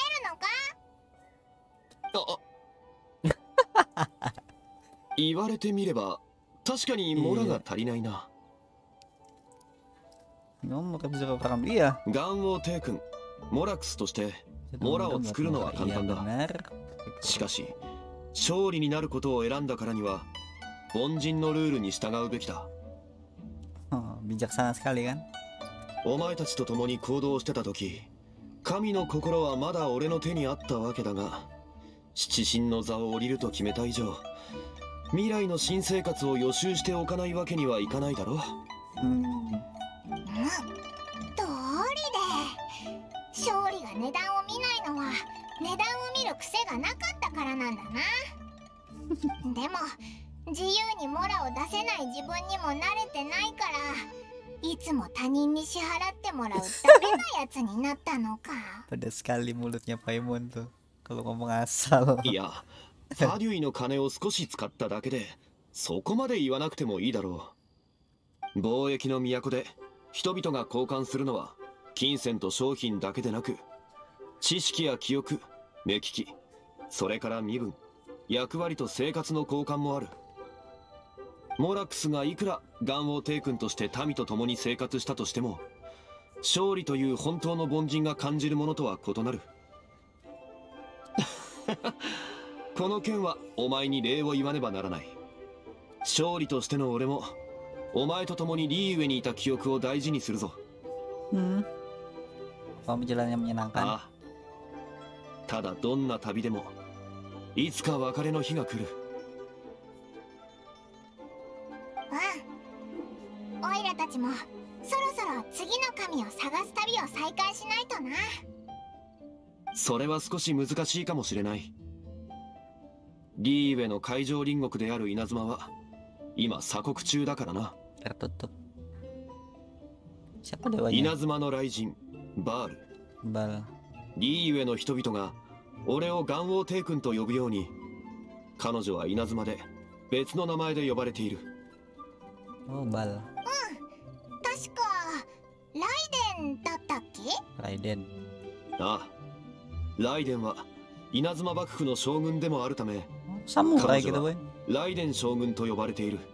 のか？ 言われてみれば確かにモラが足りないな。願王帝君、モラクスとしてモラを作るのは簡単だ。しかし勝利になることを選んだからには凡人のルールに従うべきだ。 bijaksana sekali kan。 お前たちと共に行動してた時、神の心はまだ俺の手にあったわけだが、七神の座を降りると決めた以上、未来の新生活を予習しておかないわけにはいかないだろう。 どうりで勝利が値段を見ないのは値段を見る癖がなかったからなんだな。でも自由にモラを出せない自分にも慣れてないから、いつも他人に支払ってもらうダメなやつになったのか。 Pedas sekali mulutnya Paimon tuh kalau ngomong asal。 いや、ファデュイの金を少し使っただけでそこまで言わなくてもいいだろう。貿易の都で人々が交換するのは金銭と商品だけでなく、知識や記憶、目利き、それから身分、役割と生活の交換もある。モラックスがいくら願王帝君として民と共に生活したとしても、勝利という本当の凡人が感じるものとは異なる。この件はお前に礼を言わねばならない。勝利としての俺もお前と共にリーウェにいた記憶を大事にするぞ。ああ、ただどんな旅でもいつか別れの日が来る。 うん、オイラたちもそろそろ次の神を探す旅を再開しないとな。 それは少し難しいかもしれない。リーウェの海上隣国である稲妻は今鎖国中だからな。稲妻の雷神バール、リーウェの人々が俺を願王帝君と呼ぶように、彼女は稲妻で別の名前で呼ばれている。 確かライデンだったっけ？ ライデン。 ああ、ライデンは稲妻幕府の将軍でもあるため、 彼女はライデン将軍と呼ばれている。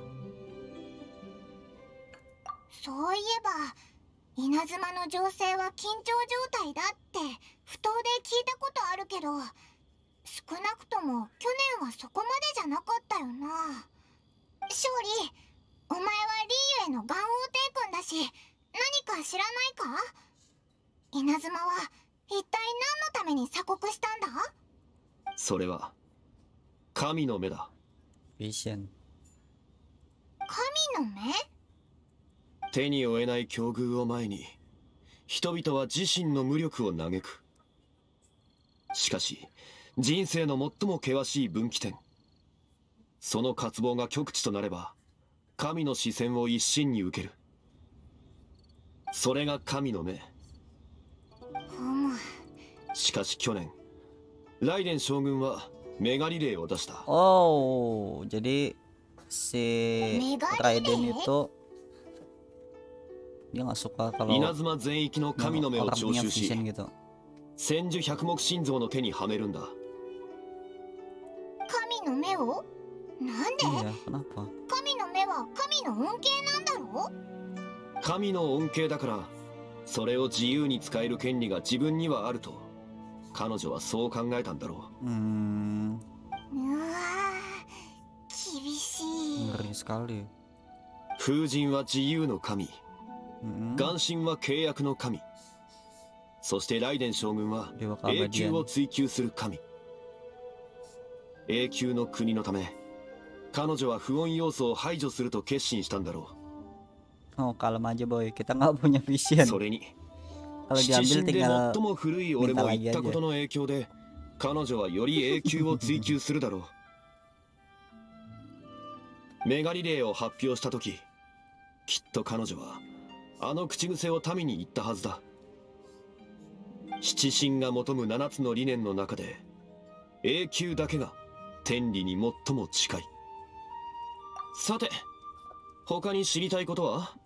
そういえば稲妻の情勢は緊張状態だって不当で聞いたことあるけど、少なくとも去年はそこまでじゃなかったよな。勝利、お前はリーウェの願王帝君だし、何か知らないか？稲妻は一体何のために鎖国したんだ？ それは神の目だ。 ビション。 神の目？ 手に負えない境遇を前に人々は自身の無力を嘆く。しかし人生の最も険しい分岐点、その渇望が極致となれば神の視線を一身に受ける。それが神の目。しかし去年ライデン将軍はメガリレーを出した。 Oh, jadi si Raiden itu dia nggak suka kalau 稲妻全域の神の目を徴収し、千手百目心臓の手にはめるんだ。 神の目を？なんで？神の目は神の恩恵なんだろう？ 神の恩恵だから、それを自由に使える権利が自分にはあると彼女はそう考えたんだろう。 うわ、厳しい。 風神は自由の神、元神は契約の神、そしてライデン将軍は永久を追求する神。永久の国のため彼女は不穏要素を排除すると決心したんだろう。それに七神で最も古い俺も言ったことの影響で彼女はより永久を追求するだろう。メガリレーを発表した時、きっと彼女はあの口癖を民に言ったはずだ。七神が求む7つの理念の中で永久だけが天理に最も近い。さて、他に知りたいことは？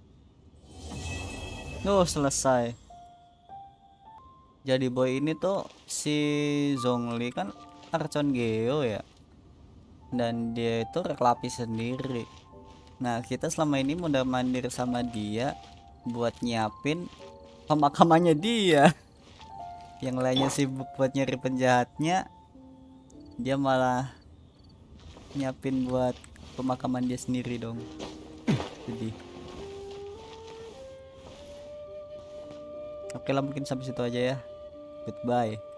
Oh, selesai. Jadi boy ini tuh si Zhongli kan Archon Geo ya, dan dia itu reklapi sendiri. Nah, kita selama ini udah mandir sama dia buat nyiapin pemakamannya dia. Yang lainnya sibuk buat nyari penjahatnya, dia malah nyiapin buat pemakaman dia sendiri dong. Jadi oke lah, mungkin sampai situ aja ya. Goodbye.